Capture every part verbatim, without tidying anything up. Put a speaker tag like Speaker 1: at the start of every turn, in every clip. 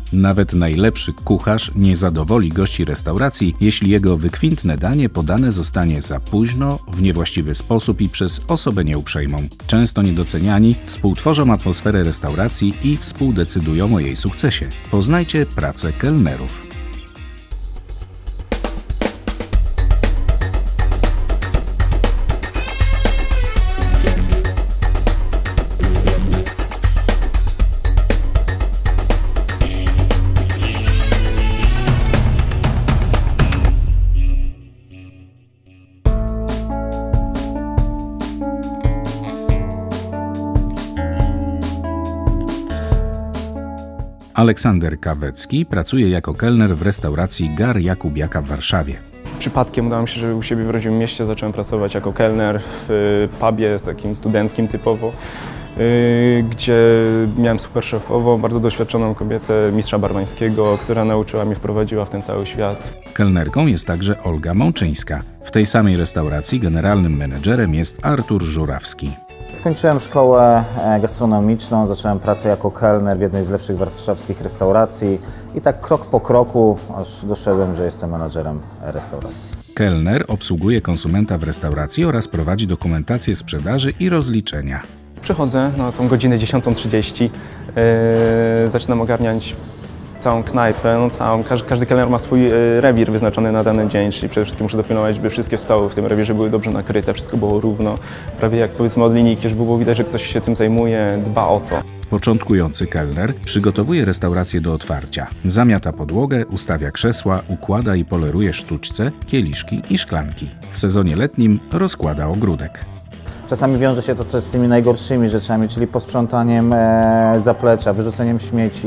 Speaker 1: Nawet najlepszy kucharz nie zadowoli gości restauracji, jeśli jego wykwintne danie podane zostanie za późno, w niewłaściwy sposób i przez osobę nieuprzejmą. Często niedoceniani współtworzą atmosferę restauracji i współdecydują o jej sukcesie. Poznajcie pracę kelnerów. Aleksander Kawecki pracuje jako kelner w restauracji Gar Jakubiaka w Warszawie.
Speaker 2: Przypadkiem udało mi się, że u siebie w rodzimym mieście zacząłem pracować jako kelner w pubie, takim studenckim typowo, gdzie miałem super szefową, bardzo doświadczoną kobietę, mistrza barmańskiego, która nauczyła mnie, wprowadziła w ten cały świat.
Speaker 1: Kelnerką jest także Olga Mączyńska. W tej samej restauracji generalnym menedżerem jest Artur Żurawski.
Speaker 3: Skończyłem szkołę gastronomiczną, zacząłem pracę jako kelner w jednej z lepszych warszawskich restauracji i tak krok po kroku aż doszedłem, że jestem menadżerem restauracji.
Speaker 1: Kelner obsługuje konsumenta w restauracji oraz prowadzi dokumentację sprzedaży i rozliczenia.
Speaker 2: Przychodzę na tą godzinę dziesiątą trzydzieści, yy, zaczynam ogarniać całą knajpę, no całą, każdy, każdy kelner ma swój e, rewir wyznaczony na dany dzień, czyli przede wszystkim muszę dopilnować, żeby wszystkie stoły w tym rewirze były dobrze nakryte, wszystko było równo, prawie jak powiedzmy od linijki, żeby było widać, że ktoś się tym zajmuje, dba o to.
Speaker 1: Początkujący kelner przygotowuje restaurację do otwarcia. Zamiata podłogę, ustawia krzesła, układa i poleruje sztuczce, kieliszki i szklanki. W sezonie letnim rozkłada ogródek.
Speaker 3: Czasami wiąże się to też z tymi najgorszymi rzeczami, czyli posprzątaniem e, zaplecza, wyrzuceniem śmieci.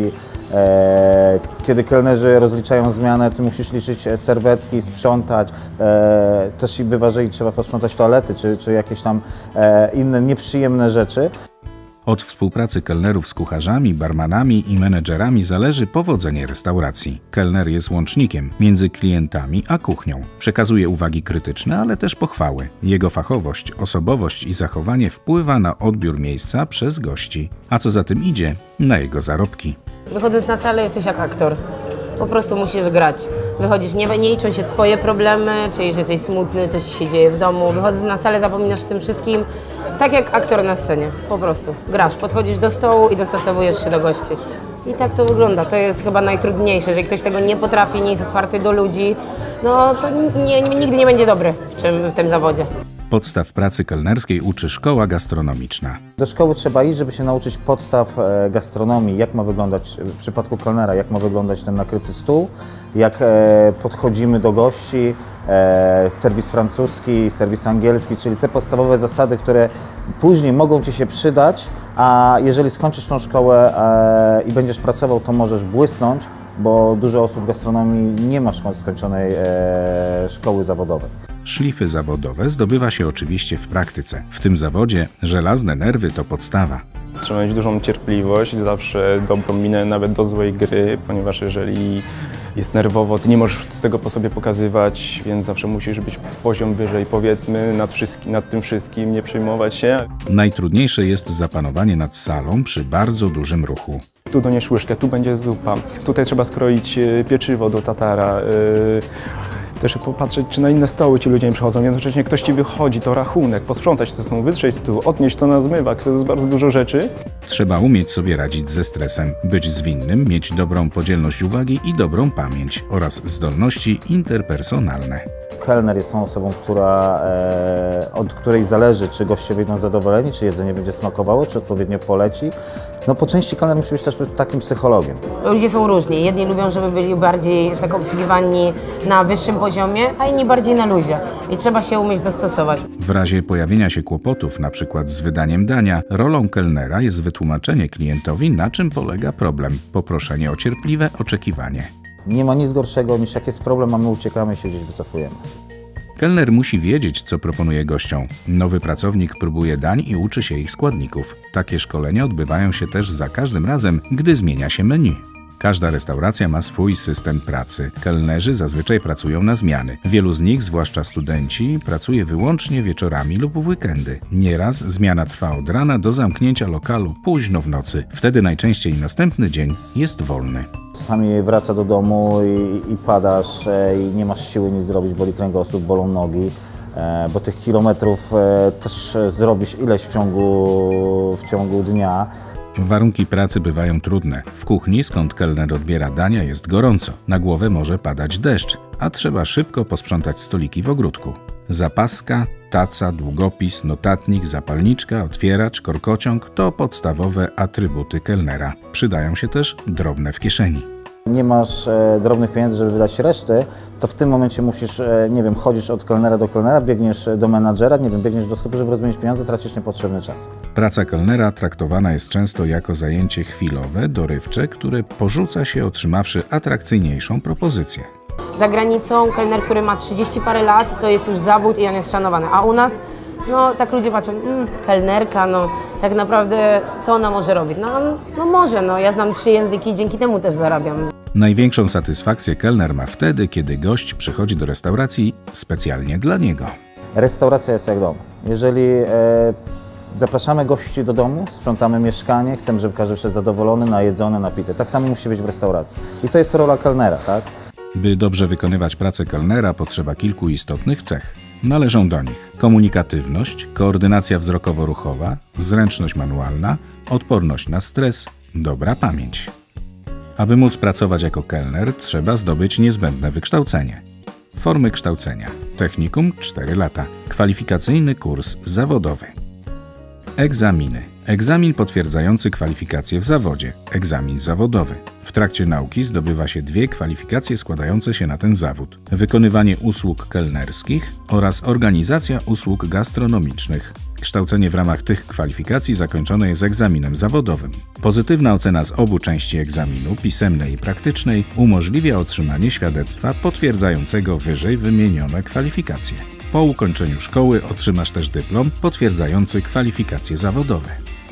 Speaker 3: E, kiedy kelnerzy rozliczają zmianę, ty musisz liczyć serwetki, sprzątać. E, też i bywa, że i trzeba posprzątać toalety, czy, czy jakieś tam e, inne nieprzyjemne rzeczy.
Speaker 1: Od współpracy kelnerów z kucharzami, barmanami i menedżerami zależy powodzenie restauracji. Kelner jest łącznikiem między klientami a kuchnią. Przekazuje uwagi krytyczne, ale też pochwały. Jego fachowość, osobowość i zachowanie wpływa na odbiór miejsca przez gości. A co za tym idzie, na jego zarobki.
Speaker 4: Wychodząc na salę jesteś jak aktor. Po prostu musisz grać. Wychodzisz, nie, nie liczą się twoje problemy, czyli że jesteś smutny, coś się dzieje w domu. Wychodząc na salę zapominasz o tym wszystkim, tak jak aktor na scenie. Po prostu grasz, podchodzisz do stołu i dostosowujesz się do gości. I tak to wygląda. To jest chyba najtrudniejsze. Jeżeli ktoś tego nie potrafi, nie jest otwarty do ludzi, no to nie, nie, nigdy nie będzie dobry w, czym, w tym zawodzie.
Speaker 1: Podstaw pracy kelnerskiej uczy szkoła gastronomiczna.
Speaker 3: Do szkoły trzeba iść, żeby się nauczyć podstaw gastronomii, jak ma wyglądać w przypadku kelnera, jak ma wyglądać ten nakryty stół, jak podchodzimy do gości, serwis francuski, serwis angielski, czyli te podstawowe zasady, które później mogą ci się przydać, a jeżeli skończysz tą szkołę i będziesz pracował, to możesz błysnąć, bo dużo osób w gastronomii nie ma skończonej szkoły zawodowej.
Speaker 1: Szlify zawodowe zdobywa się oczywiście w praktyce. W tym zawodzie żelazne nerwy to podstawa.
Speaker 2: Trzeba mieć dużą cierpliwość, zawsze dobrą minę nawet do złej gry, ponieważ jeżeli jest nerwowo, ty nie możesz z tego po sobie pokazywać, więc zawsze musisz być poziom wyżej, powiedzmy, nad, wszystkim, nad tym wszystkim, nie przejmować się.
Speaker 1: Najtrudniejsze jest zapanowanie nad salą przy bardzo dużym ruchu.
Speaker 2: Tu donieś łyżkę, tu będzie zupa, tutaj trzeba skroić pieczywo do tatara. Też popatrzeć, czy na inne stoły ci ludzie nie przychodzą. Jednocześnie ktoś ci wychodzi, to rachunek, posprzątać to są, wytrzeć stół, odnieść to na zmywak, to jest bardzo dużo rzeczy.
Speaker 1: Trzeba umieć sobie radzić ze stresem, być zwinnym, mieć dobrą podzielność uwagi i dobrą pamięć oraz zdolności interpersonalne.
Speaker 3: Kelner jest tą osobą, która, e, od której zależy, czy goście wyjdą zadowoleni, czy jedzenie będzie smakowało, czy odpowiednio poleci. No po części kelner musi być też takim psychologiem.
Speaker 4: Ludzie są różni. Jedni lubią, żeby byli bardziej, że tak obsługiwani na wyższym poziomie, a inni bardziej na luzie. I trzeba się umieć dostosować.
Speaker 1: W razie pojawienia się kłopotów, na przykład z wydaniem dania, rolą kelnera jest wytłumaczenie klientowi, na czym polega problem. Poproszenie o cierpliwe oczekiwanie.
Speaker 3: Nie ma nic gorszego niż jak jest problem, a my uciekamy się gdzieś wycofujemy.
Speaker 1: Kelner musi wiedzieć, co proponuje gościom. Nowy pracownik próbuje dań i uczy się ich składników. Takie szkolenia odbywają się też za każdym razem, gdy zmienia się menu. Każda restauracja ma swój system pracy. Kelnerzy zazwyczaj pracują na zmiany. Wielu z nich, zwłaszcza studenci, pracuje wyłącznie wieczorami lub w weekendy. Nieraz zmiana trwa od rana do zamknięcia lokalu późno w nocy. Wtedy najczęściej następny dzień jest wolny.
Speaker 3: Czasami wraca do domu i, i padasz e, i nie masz siły nic zrobić, boli kręgosłup, bolą nogi, e, bo tych kilometrów e, też zrobisz ileś w ciągu, w ciągu dnia.
Speaker 1: Warunki pracy bywają trudne. W kuchni, skąd kelner odbiera dania, jest gorąco. Na głowę może padać deszcz, a trzeba szybko posprzątać stoliki w ogródku. Zapaska, taca, długopis, notatnik, zapalniczka, otwieracz, korkociąg to podstawowe atrybuty kelnera. Przydają się też drobne w kieszeni.
Speaker 3: Nie masz e, drobnych pieniędzy, żeby wydać reszty, to w tym momencie musisz, e, nie wiem, chodzisz od kelnera do kelnera, biegniesz do menadżera, nie wiem, biegniesz do sklepu, żeby rozmienić pieniądze, tracisz niepotrzebny czas.
Speaker 1: Praca kelnera traktowana jest często jako zajęcie chwilowe, dorywcze, które porzuca się otrzymawszy atrakcyjniejszą propozycję.
Speaker 4: Za granicą kelner, który ma trzydzieści parę lat, to jest już zawód i on jest szanowany, a u nas, no tak ludzie patrzą, mm, kelnerka, no tak naprawdę co ona może robić? No, no może, no ja znam trzy języki i dzięki temu też zarabiam.
Speaker 1: Największą satysfakcję kelner ma wtedy, kiedy gość przychodzi do restauracji specjalnie dla niego.
Speaker 3: Restauracja jest jak dom. Jeżeli e, zapraszamy gości do domu, sprzątamy mieszkanie, chcemy, żeby każdy wszedł zadowolony, najedzony, napity. Tak samo musi być w restauracji. I to jest rola kelnera, tak?
Speaker 1: By dobrze wykonywać pracę kelnera, potrzeba kilku istotnych cech. Należą do nich komunikatywność, koordynacja wzrokowo-ruchowa, zręczność manualna, odporność na stres, dobra pamięć. Aby móc pracować jako kelner, trzeba zdobyć niezbędne wykształcenie. Formy kształcenia: technikum cztery lata, kwalifikacyjny kurs zawodowy. Egzaminy. Egzamin potwierdzający kwalifikacje w zawodzie, egzamin zawodowy. W trakcie nauki zdobywa się dwie kwalifikacje składające się na ten zawód: wykonywanie usług kelnerskich oraz organizacja usług gastronomicznych. Kształcenie w ramach tych kwalifikacji zakończone jest egzaminem zawodowym. Pozytywna ocena z obu części egzaminu, pisemnej i praktycznej, umożliwia otrzymanie świadectwa potwierdzającego wyżej wymienione kwalifikacje. Po ukończeniu szkoły otrzymasz też dyplom potwierdzający kwalifikacje zawodowe.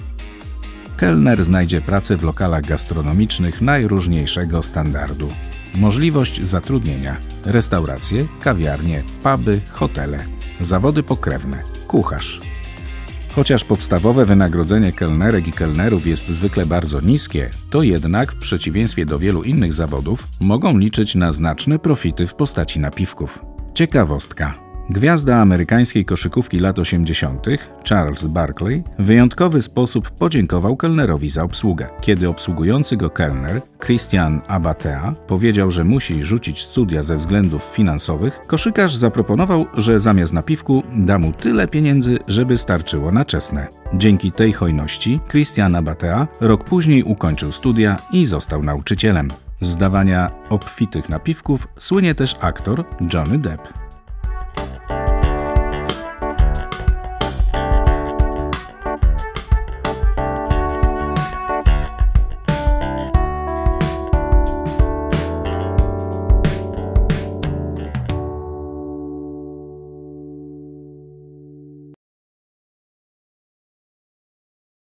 Speaker 1: Kelner znajdzie pracę w lokalach gastronomicznych najróżniejszego standardu. Możliwość zatrudnienia: restauracje, kawiarnie, puby, hotele. Zawody pokrewne: kucharz. Chociaż podstawowe wynagrodzenie kelnerek i kelnerów jest zwykle bardzo niskie, to jednak w przeciwieństwie do wielu innych zawodów mogą liczyć na znaczne profity w postaci napiwków. Ciekawostka. Gwiazda amerykańskiej koszykówki lat osiemdziesiątych, Charles Barkley, w wyjątkowy sposób podziękował kelnerowi za obsługę. Kiedy obsługujący go kelner, Christian Abatea, powiedział, że musi rzucić studia ze względów finansowych, koszykarz zaproponował, że zamiast napiwku da mu tyle pieniędzy, żeby starczyło na czesne. Dzięki tej hojności Christian Abatea rok później ukończył studia i został nauczycielem. Z dawania obfitych napiwków słynie też aktor Johnny Depp.